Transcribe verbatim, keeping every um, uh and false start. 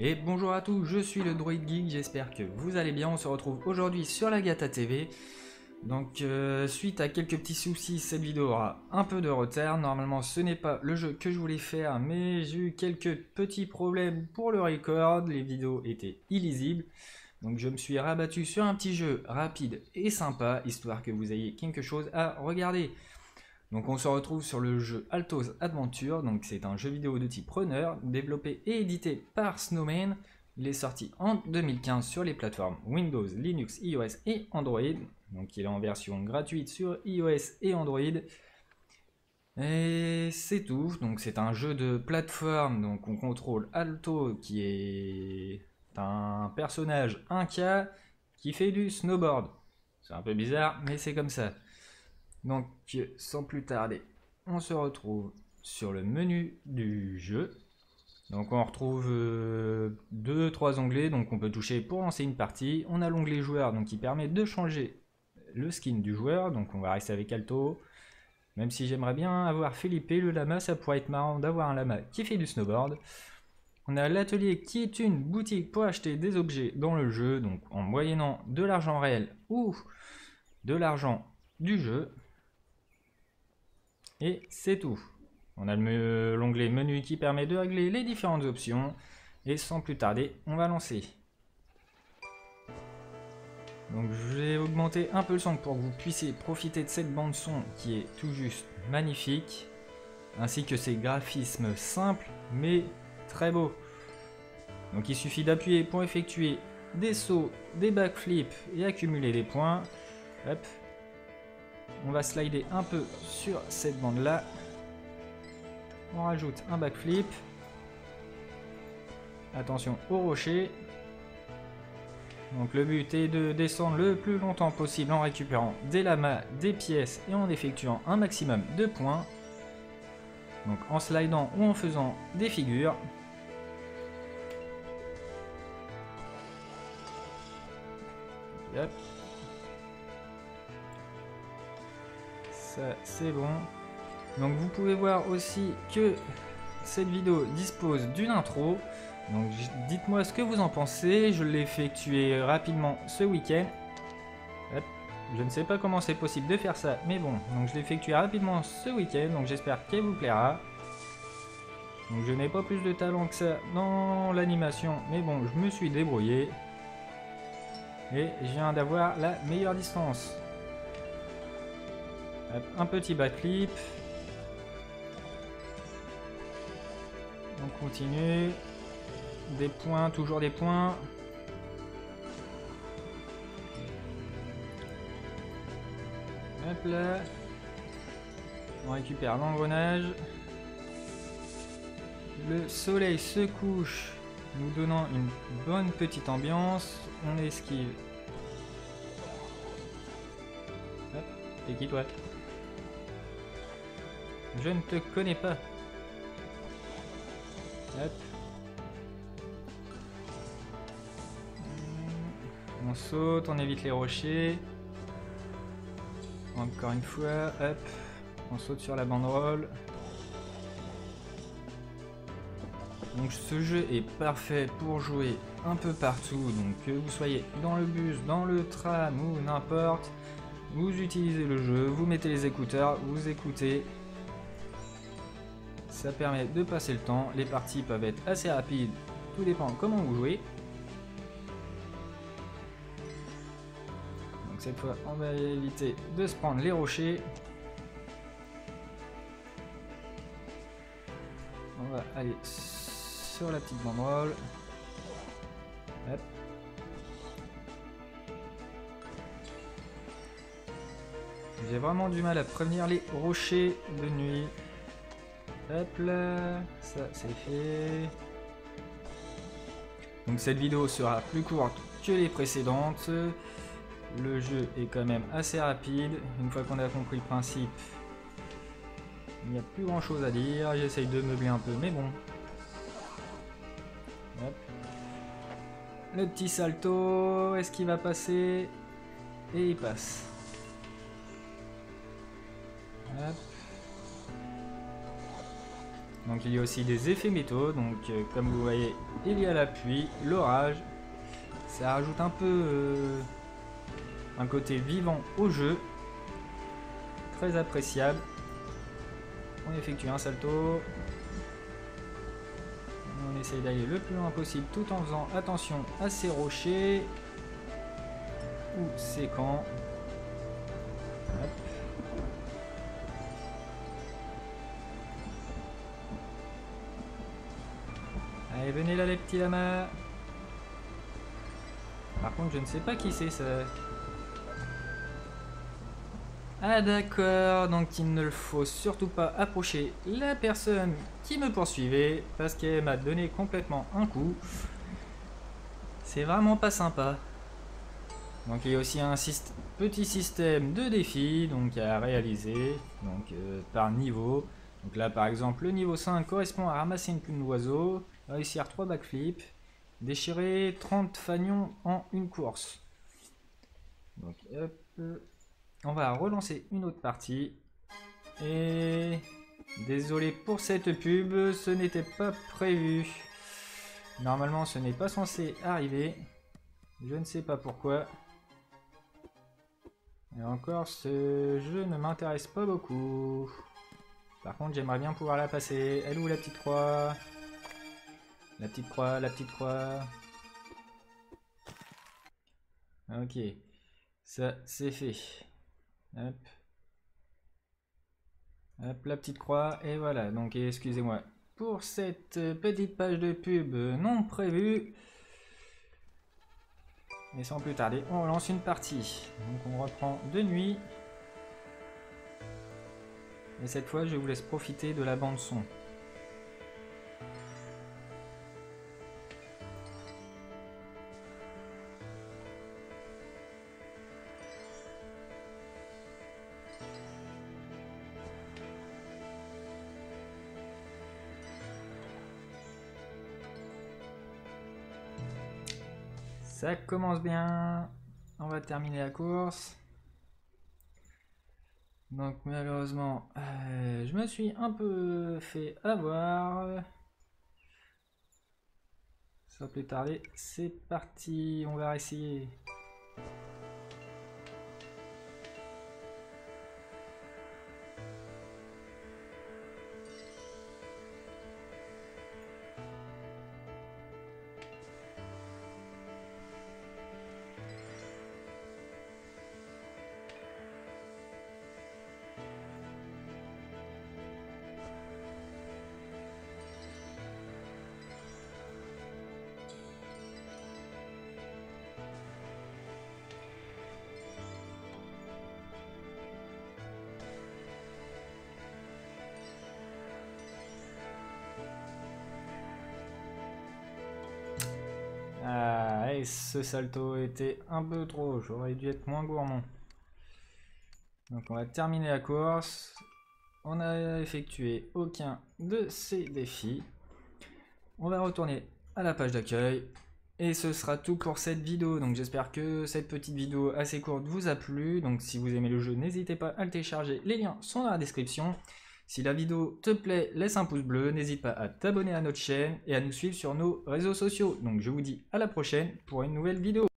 Et bonjour à tous, je suis le Droid Geek, j'espère que vous allez bien. On se retrouve aujourd'hui sur la Gata T V. Donc euh, suite à quelques petits soucis, cette vidéo aura un peu de retard. Normalement ce n'est pas le jeu que je voulais faire, mais j'ai eu quelques petits problèmes pour le record. Les vidéos étaient illisibles. Donc je me suis rabattu sur un petit jeu rapide et sympa, histoire que vous ayez quelque chose à regarder. Donc on se retrouve sur le jeu Alto's Adventure, donc c'est un jeu vidéo de type runner, développé et édité par Snowman. Il est sorti en deux mille quinze sur les plateformes Windows, Linux, iOS et Android. Donc il est en version gratuite sur iOS et Android. Et c'est tout, donc c'est un jeu de plateforme, donc on contrôle Alto qui est un personnage Inca qui fait du snowboard. C'est un peu bizarre, mais c'est comme ça. Donc sans plus tarder, on se retrouve sur le menu du jeu. Donc on retrouve euh, deux trois onglets, donc on peut toucher pour lancer une partie. On a l'onglet joueur, donc qui permet de changer le skin du joueur, donc on va rester avec Alto. Même si j'aimerais bien avoir Felipe le lama, ça pourrait être marrant d'avoir un lama qui fait du snowboard. On a l'atelier qui est une boutique pour acheter des objets dans le jeu, donc en moyennant de l'argent réel ou de l'argent du jeu. Et c'est tout. On a l'onglet menu qui permet de régler les différentes options. Et sans plus tarder, on va lancer. Donc je vais augmenter un peu le son pour que vous puissiez profiter de cette bande son qui est tout juste magnifique. Ainsi que ses graphismes simples mais très beaux. Donc il suffit d'appuyer pour effectuer des sauts, des backflips et accumuler des points. Hop. On va slider un peu sur cette bande là. On rajoute un backflip. Attention au rocher. Donc le but est de descendre le plus longtemps possible en récupérant des lamas, des pièces et en effectuant un maximum de points. Donc en slidant ou en faisant des figures. Hop. Ça c'est bon. Donc vous pouvez voir aussi que cette vidéo dispose d'une intro. Donc dites-moi ce que vous en pensez. Je l'ai effectué rapidement ce week-end. Je ne sais pas comment c'est possible de faire ça, mais bon. Donc je l'ai effectué rapidement ce week-end. Donc j'espère qu'elle vous plaira. Donc je n'ai pas plus de talent que ça dans l'animation, mais bon, je me suis débrouillé. Et je viens d'avoir la meilleure distance. Hop, un petit backflip. On continue. Des points, toujours des points. Hop là. On récupère l'engrenage. Le soleil se couche, nous donnant une bonne petite ambiance. On esquive. Hop, t'es qui toi? Je ne te connais pas. Hop. On saute, on évite les rochers. Encore une fois, hop. On saute sur la banderole. Donc ce jeu est parfait pour jouer un peu partout. Donc que vous soyez dans le bus, dans le tram ou n'importe. Vous utilisez le jeu, vous mettez les écouteurs, vous écoutez. Ça permet de passer le temps. Les parties peuvent être assez rapides. Tout dépend comment vous jouez. Donc cette fois, on va éviter de se prendre les rochers. On va aller sur la petite banderole. Hop. J'ai vraiment du mal à prévenir les rochers de nuit. Hop là, ça c'est fait. Donc cette vidéo sera plus courte que les précédentes. Le jeu est quand même assez rapide. Une fois qu'on a compris le principe, il n'y a plus grand chose à dire. J'essaye de meubler un peu, mais bon. Hop. Le petit salto, est-ce qu'il va passer? Et il passe. Hop. Donc il y a aussi des effets météo, donc euh, comme vous voyez, il y a la pluie, l'orage. Ça rajoute un peu euh, un côté vivant au jeu. Très appréciable. On effectue un salto. On essaye d'aller le plus loin possible tout en faisant attention à ces rochers ou ces camps. Hop. Allez, venez là les petits lamas. Par contre, je ne sais pas qui c'est ça. Ah d'accord, donc il ne faut surtout pas approcher la personne qui me poursuivait parce qu'elle m'a donné complètement un coup. C'est vraiment pas sympa. Donc il y a aussi un syst- petit système de défis donc à réaliser donc euh, par niveau. Donc là par exemple le niveau cinq correspond à ramasser une plume d'oiseau, réussir trois backflips, déchirer trente fanions en une course. Donc hop. On va relancer une autre partie. Et désolé pour cette pub, ce n'était pas prévu. Normalement, ce n'est pas censé arriver. Je ne sais pas pourquoi. Et encore, ce jeu ne m'intéresse pas beaucoup. Par contre, j'aimerais bien pouvoir la passer. Elle est où la petite croix? La petite croix, la petite croix. Ok. Ça, c'est fait. Hop. Hop, la petite croix, et voilà. Donc, excusez-moi pour cette petite page de pub non prévue. Et sans plus tarder, on lance une partie. Donc, on reprend de nuit. Et cette fois, je vous laisse profiter de la bande-son. Ça commence bien. On va terminer la course. Donc malheureusement, euh, je me suis un peu fait avoir. Sans plus tarder, c'est parti. On va essayer. Ah, et ce salto était un peu trop, j'aurais dû être moins gourmand. Donc on va terminer la course. On n'a effectué aucun de ces défis. On va retourner à la page d'accueil. Et ce sera tout pour cette vidéo. Donc j'espère que cette petite vidéo assez courte vous a plu. Donc si vous aimez le jeu, n'hésitez pas à le télécharger. Les liens sont dans la description. Si la vidéo te plaît, laisse un pouce bleu, n'hésite pas à t'abonner à notre chaîne et à nous suivre sur nos réseaux sociaux. Donc je vous dis à la prochaine pour une nouvelle vidéo.